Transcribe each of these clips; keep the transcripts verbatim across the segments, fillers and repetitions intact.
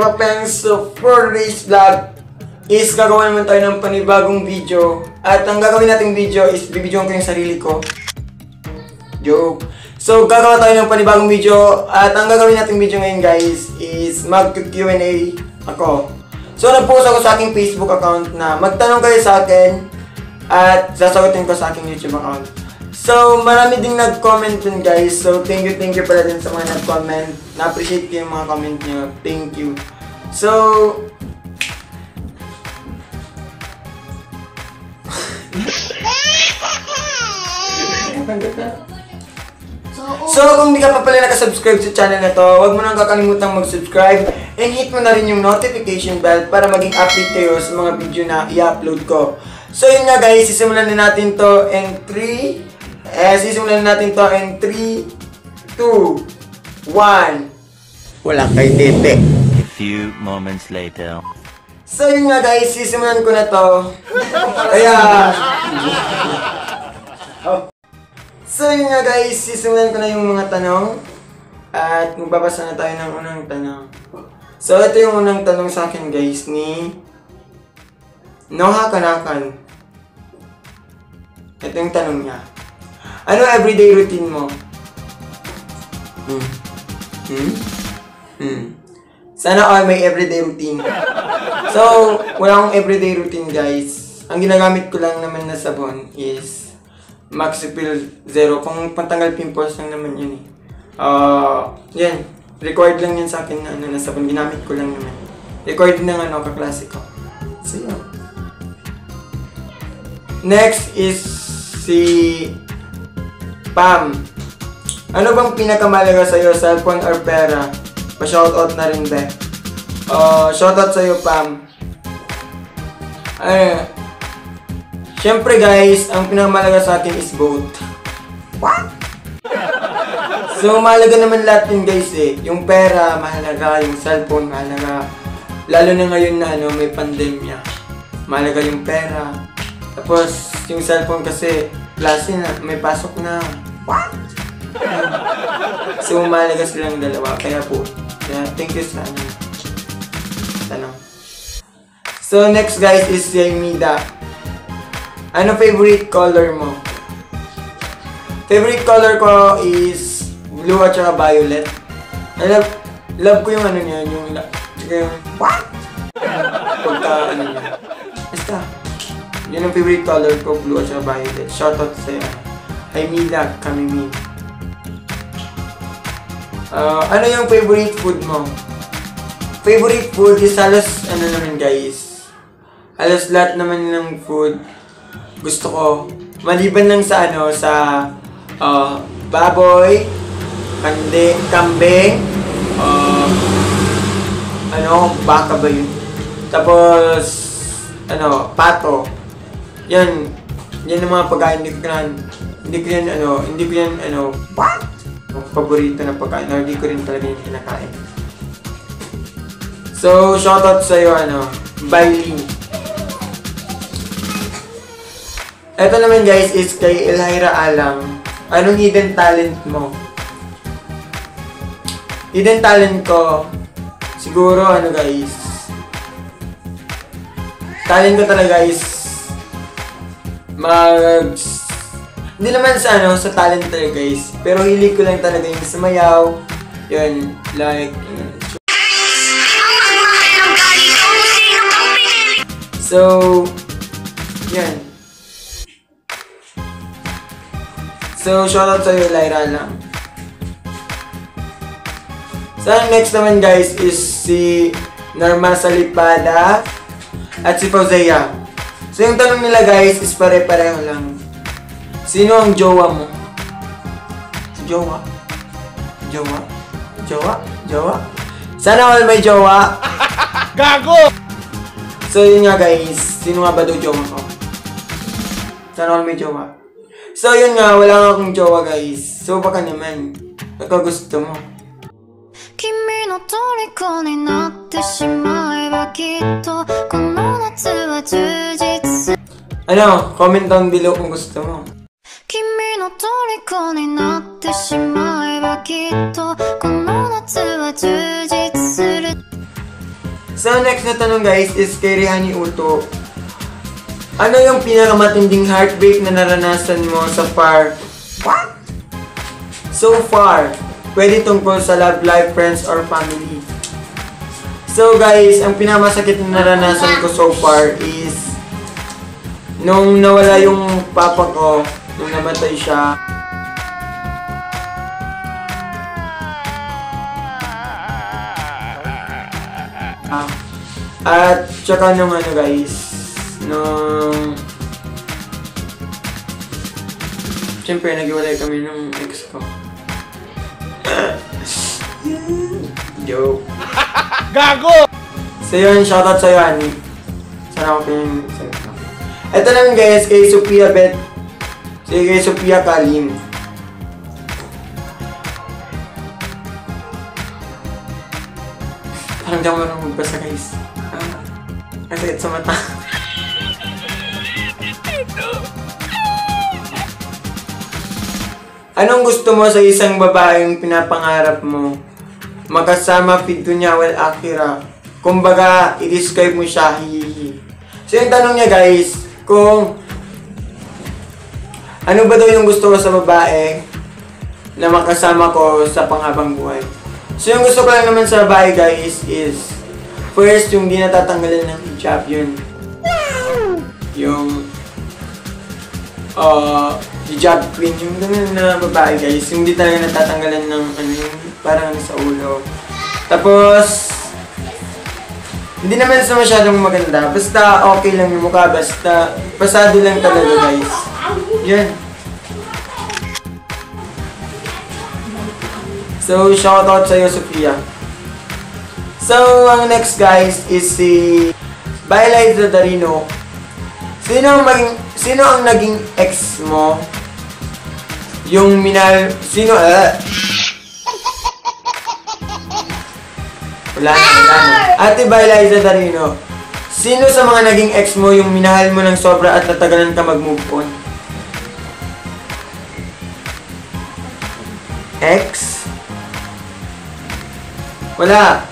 kapapengs, so for this vlog is gagawin naman tayo ng panibagong video. At ang gagawin nating video is bibidyoan ko yung sarili ko. Joke. So gagawa tayo ng panibagong video. At ang gagawin nating video ngayon guys is mag-Q and A ako. So nag-post ako sa aking Facebook account na magtanong kayo sa akin at sasagutin ko sa aking YouTube account. So marami ding nag-comment dun guys. So thank you, thank you pala din sa mga nag-comment. Na-appreciate ko yung mga comment nyo. Thank you. So So, kung hindi ka pa pala nakasubscribe sa channel na to, huwag mo nang kakalimutang mag-subscribe and hit mo na rin yung notification bell para maging update kayo sa mga video na i-upload ko. So, yun nga guys, sisimulan na natin to in three, eh, sisimulan na natin to in three, two, one. Wala kay tete. A few moments later. So, yun nga guys, sisimulan ko na to. Kaya... oh. So yun nga guys, sisimulan ko na yung mga tanong at magbabasa na tayo ng unang tanong. So ito yung unang tanong sa akin guys ni Noha Kanakan. Ito yung tanong niya. Ano everyday routine mo? Hmm. Hmm? Hmm. Sana all may everyday routine. So, wala akong everyday routine guys. Ang ginagamit ko lang naman na sabon is Maxipil Zero. Kung pantanggal pimples lang naman yun eh. Uh, yan. Required lang yan sa akin na ano, na sabon. Ginamit ko lang naman. Required ng ano, kaklase ko. So yun. Next is si Pam. Ano bang pinakamalaga sa'yo? Cellphone or pera? Pa-shoutout na rin ba? Uh, shoutout sa'yo Pam. Ay, siyempre guys, ang pinakamalaga sa akin is both. What? So mahalaga naman lahat yun guys eh. Yung pera, mahalaga. Yung cellphone, mahalaga. Lalo na ngayon na ano, may pandemya. Mahalaga yung pera. Tapos, yung cellphone kasi, klase na, may pasok na. What? So mahalaga silang dalawa. Kaya po, kaya thank you sa ano. Tanong. So next guys is si Mida. Ano favorite color mo? Favorite color ko is blue at saka violet. I love, love ko yung ano niya, yung, yung what? Pagka ano niya. Basta. Yun ang favorite color ko, blue at saka violet. Shoutout sa'yo. Ay Mila, kami mi. Uh, ano yung favorite food mo? Favorite food is halos, ano naman guys. Halos lahat naman ng food gusto ko, maliban lang sa ano, sa uh, baboy, kande, kambing, uh, ano, baka ba yun? Tapos, ano, pato. Yan, yan ang mga pagkain, hindi ko yan, hindi ko yan, ano, hindi ko yan, ano, what? Paborito na pagkain, or hindi ko rin talaga yung kinakain. So, shoutout sa'yo, ano, Bailey. Ito naman guys is kay Elhira Alam. Anong hidden talent mo? Hidden talent ko, siguro ano guys, talent ko talaga is mag... Hindi naman sa ano, sa talent talaga guys. Pero hilig ko lang talaga yung sumayaw. Yun, like... So, yan. So, shoutout sa'yo, Lyra lang. So, next naman guys is si Norma Salipada at si Fauzea. So, yung tanong nila guys is pare-pareho lang. Sino ang jowa mo? Si jowa? Jowa? Jowa? Jowa? Sana all may jowa. Gago! So, yun nga guys. Sino nga ba daw jowa ko? Sana all may jowa. So, yun nga, wala nga akong jowa guys. So, baka naman, baka gusto mo. Ano, comment down below kung gusto mo. So, next na tanong guys is kay Rihani Uto. Ano yung pinakamatinding heartbreak na naranasan mo sa far? What? So far. Pwede tungkol sa love life, friends, or family. So guys, ang pinakamasakit na naranasan ko so far is nung nawala yung papa ko, nung namatay siya. At tsaka nung ano guys, nung siyempre nag-iwalay kami nung ex ko. Joke. Gago! So yun, shoutout sa'yo, Ani. Sana ako pinag salita. Ito naman guys, kay Sophia Beth. Sige, kay Sophia Kalim. Parang di ako marunong magbasa guys. Ah, kasi sa mata. Anong gusto mo sa isang babaeng pinapangarap mo? Magkasama fito niya well akira. Kumbaga, i-describe mo siya, hihihi. So yung tanong niya guys, kung ano ba daw yung gusto ko sa babae na makasama ko sa panghabang buhay. So yung gusto ko lang naman sa babae guys is first yung di natatanggalan ng hijab, yun. Yung uh, hijab queen, yung ganun na babae guys, yung di talaga natatanggalan ng ano yung parang ano sa ulo. Tapos hindi naman sa masyadong maganda, basta okay lang yung mukha, basta pasado lang talaga guys. Yan. So, shoutout sa'yo, Sophia. So, ang next guys is si Bailay Zadarino. Sino ang maging, sino ang naging ex mo? Yung minal, sino, ah? Wala na, wala na. Ate Bailay Zadarino, sino sa mga naging ex mo yung minahal mo ng sobra at natagalan ka mag-move on? Ex? Wala.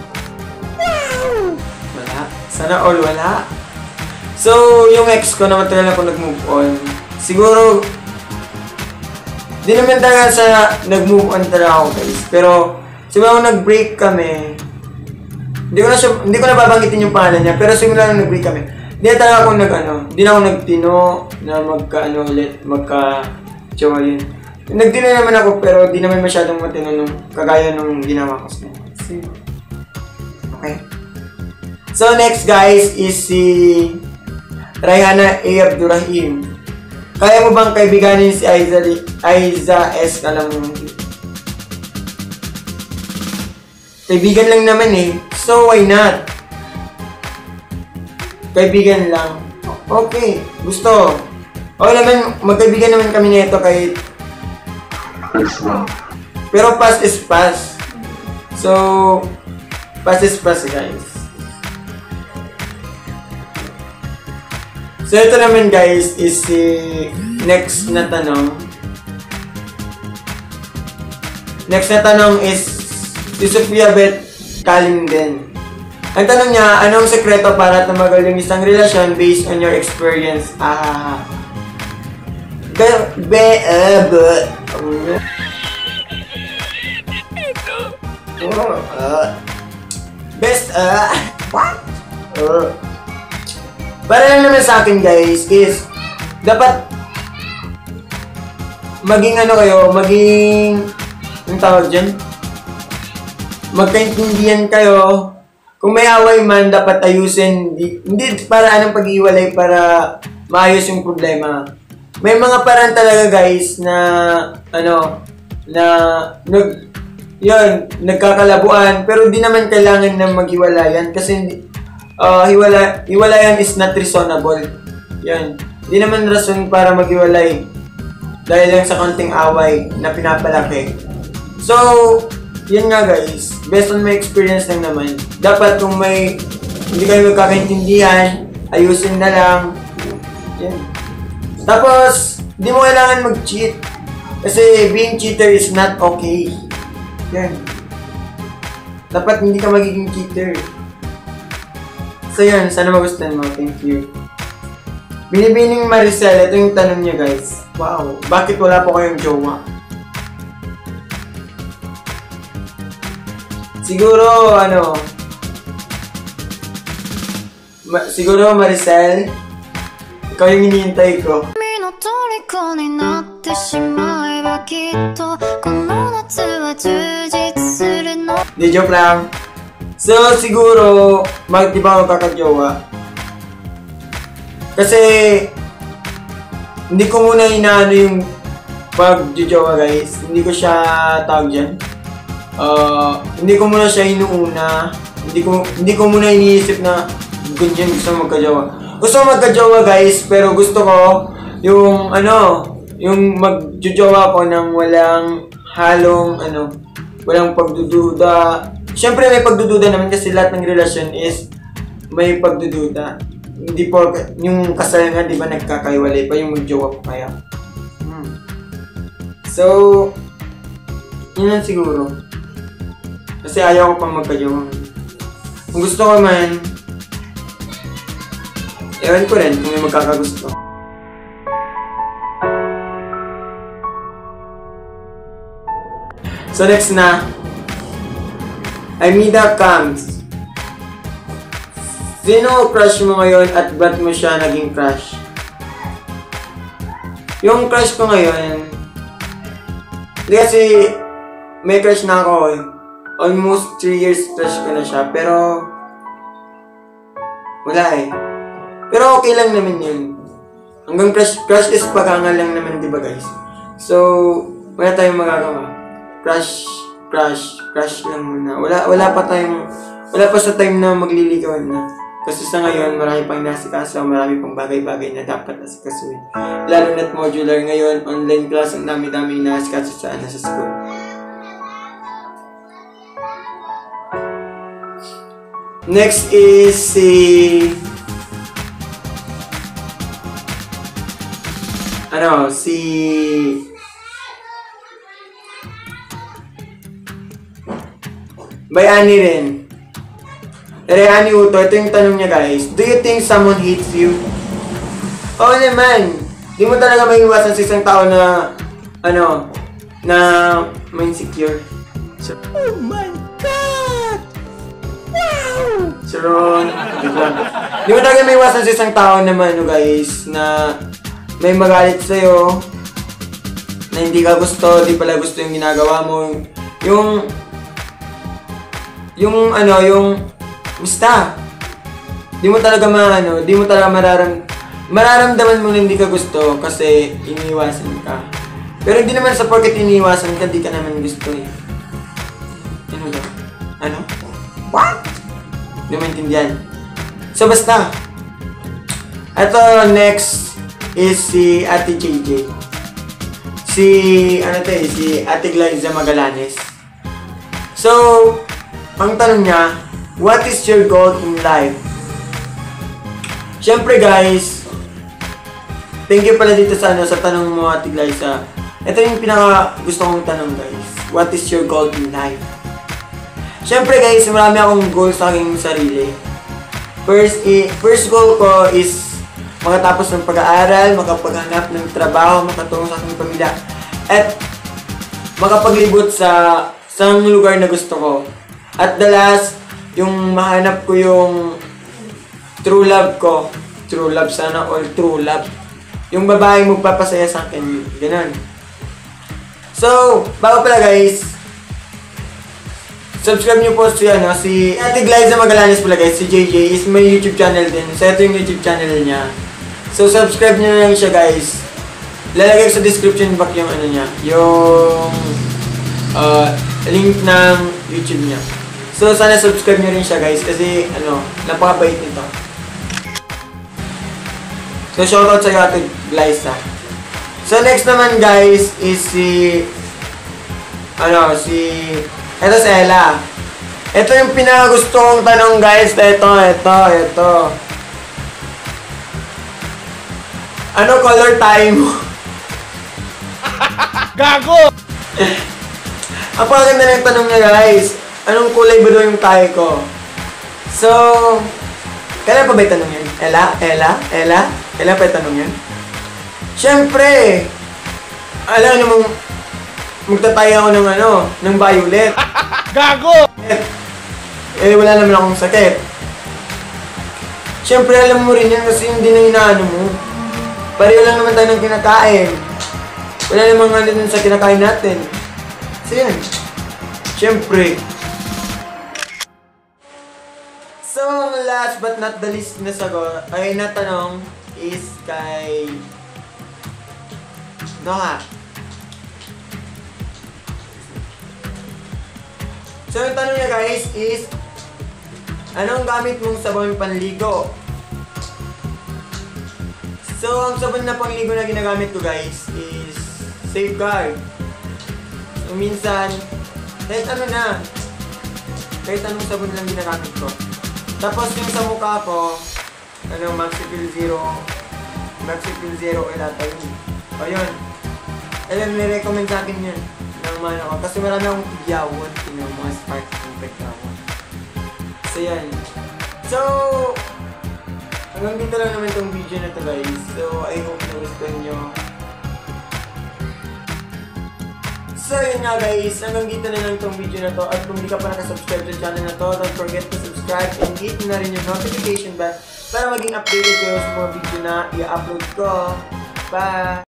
Wala. Sana all wala. So, yung ex ko na matagal ako nag-move on, siguro, di naman talaga sa nag-move on talaga ako guys. Pero, siguro nag-break kami, hindi ko na siya, hindi ko na babanggitin yung pangalan niya, pero simula nung nag-break kami, hindi na talaga ako nag-ano, hindi na ako nagtino na magka-ano ulit, magka-jowa yun. Nagtino naman ako, pero di naman masyadong matino nung kagaya nung ginawa ko sa okay. So, next guys is si Rayhana A. Abdurrahim. Kaya mo bang kaibiganin si Aiza, Aiza S. Kalamundi? Kaibigan lang naman eh. So, why not? Kaibigan lang. Okay. Gusto. Okay naman, magkaibigan naman kami nito kahit pero past is past. So, past is past guys. So, ito naman guys is si next na tanong. Next na tanong is si Sophia Beth Kalim din. Ang tanong niya, anong sekreto para tumagal yung isang relasyon based on your experience? Ah, be, uh, but, uh, uh, best, uh, what? Uh, para lang naman sa akin guys is dapat maging ano kayo, maging yung tawag dyan, magkaintindihan kayo. Kung may away man, dapat ayusin. Hindi, hindi para anong pag-iwalay para maayos yung problema. May mga parang talaga guys na ano na nag yun, nagkakalabuan pero di naman kailangan na maghiwalayan kasi uh, hiwala, hiwalayan is not reasonable. Yan. Di naman rason para maghiwalay dahil lang sa konting away na pinapalaki. So, yun nga guys, based on my experience lang naman, dapat kung may hindi kayo magkakaintindihan, ayusin na lang. Yan. Tapos, di mo kailangan mag-cheat. Kasi being cheater is not okay. Yan. Dapat hindi ka magiging cheater. So yun, sana magustuhan mo. Thank you. Binibining Maricel, ito yung tanong niya guys. Wow, bakit wala po kayong jowa? Siguro, ano, ma siguro Maricel, ikaw yung hinihintay ko. Di joke lang. So, siguro, bakit di ba ako kakajowa? Kasi, hindi ko muna inaano yung pag-jowa guys. Hindi ko siya tawag dyan. Uh, hindi ko muna siya inuuna. Hindi ko, hindi ko muna iniisip na ganyan gusto magkajowa. Gusto magkajowa guys, pero gusto ko yung ano, yung magjojowa ko ng walang halong ano, walang pagdududa. Siyempre may pagdududa naman kasi lahat ng relasyon is may pagdududa. Hindi po, yung kasal nga, di ba nagkakaiwalay pa yung magjowa ko kaya. Hmm. So, yun lang siguro. Kasi ayaw ko pang magkajowa. Kung gusto ko man, ewan ko rin kung may magkakagusto. So next na, Aimida Camps. Sino crush mo ngayon at ba't mo siya naging crush? Yung crush ko ngayon, hindi kasi may crush na ako eh. Almost three years crush ko na siya, pero wala eh. Pero okay lang naman yun. Hanggang crush, crush is pagangal lang naman, di ba guys? So, wala tayong magagawa. Crush, crush, crush lang muna. Wala, wala pa tayong, wala pa sa time na magliligawan na. Kasi sa ngayon, marami pang nasikaso, marami pang bagay-bagay na dapat nasikasuin. Lalo na't modular ngayon, online class, ang dami-daming nasikaso sa, ano, sa school. Next is si ano, si Bayani rin. Bayani Uto, ito yung tanong niya guys. Do you think someone hates you? Oo naman. Di mo talaga maiiwasan sa isang tao na ano, na may insecure. So, oh my God! Wow! Sharon, di mo talaga may iwasan sa isang tao naman, no, guys, na may magalit sa'yo, na hindi ka gusto, di pala gusto yung ginagawa mo. Yung, yung ano, yung, basta, di mo talaga maano, di mo talaga mararam, mararamdaman mo na hindi ka gusto kasi iniiwasan ka. Pero hindi naman sa porket iniiwasan ka, di ka naman gusto eh. Ano daw? Ano? What? Hindi mo maintindihan. So, basta. Ito, next is si Ate J J. Si, ano to eh, si Ate Glyza Magalanes. So, ang tanong niya, what is your goal in life? Siyempre guys, thank you pala dito sa, ano, sa tanong mo, Ate Glyza. Ito yung pinaka gusto kong tanong guys. What is your goal in life? Siyempre guys, marami akong goal sa aking sarili. First, eh, first goal ko is makatapos ng pag-aaral, makapaghanap ng trabaho, makatulong sa aking pamilya, at makapaglibot sa sa lugar na gusto ko. At the last, yung mahanap ko yung true love ko. True love sana, or true love. Yung babaeng magpapasaya sa akin. Ganun. So, bago pala guys, subscribe nyo po si, ano, si Ate Glyza Magalanes pala guys, si J J is may YouTube channel din. So, ito yung YouTube channel niya. So, subscribe nyo na lang siya guys. Lalagay ko sa description box yung ano niya, yung uh, link ng YouTube niya. So, sana subscribe nyo rin siya guys kasi, ano, napakabait nito. So, shoutout sa iyo Ate Glyza. So, next naman guys is si, ano, si, eto si Ella. Ito yung pinakagusto kong tanong guys. Ito, ito, ito. Ano color tayo mo? Gago! Ang paganda ng tanong niya guys. Anong kulay ba daw yung tayo ko? So, Kailan pa ba itanong yun? Ella? Ella? Ella? Kailan pa itanong yun? Siyempre! Alam namang magtatay ako ng ano, ng violet. Gago! Eh, wala naman akong sakit. Siyempre, alam mo rin yan kasi hindi na inaano mo. Pareho lang naman tayo ng kinakain. Wala namang ano dun sa kinakain natin. So yan. Siyempre. So, last but not the least na sagot, ay natanong is kay Noah. So, yung tanong niya guys is, anong gamit mong sabon panligo? So, ang sabon na pangligo na ginagamit ko guys is Safeguard. So, minsan, kahit ano na, kahit anong sabon lang ginagamit ko. Tapos yung sa mukha ko, ano, Maxipil Zero, Maxipil Zero Elata yun. O yun, alam, nirecommend sa akin yun ng mana ko. Kasi marami akong tigyawon, yung mga spark ng pagkawon. So yan. So, hanggang dito lang naman itong video na to guys. So, I hope na gusto nyo. So yun nga guys, hanggang dito na lang itong video na to. At kung di ka pa nakasubscribe sa channel na to, don't forget to subscribe and hit na rin yung notification bell para maging updated kayo sa mga video na i-upload ko. Bye!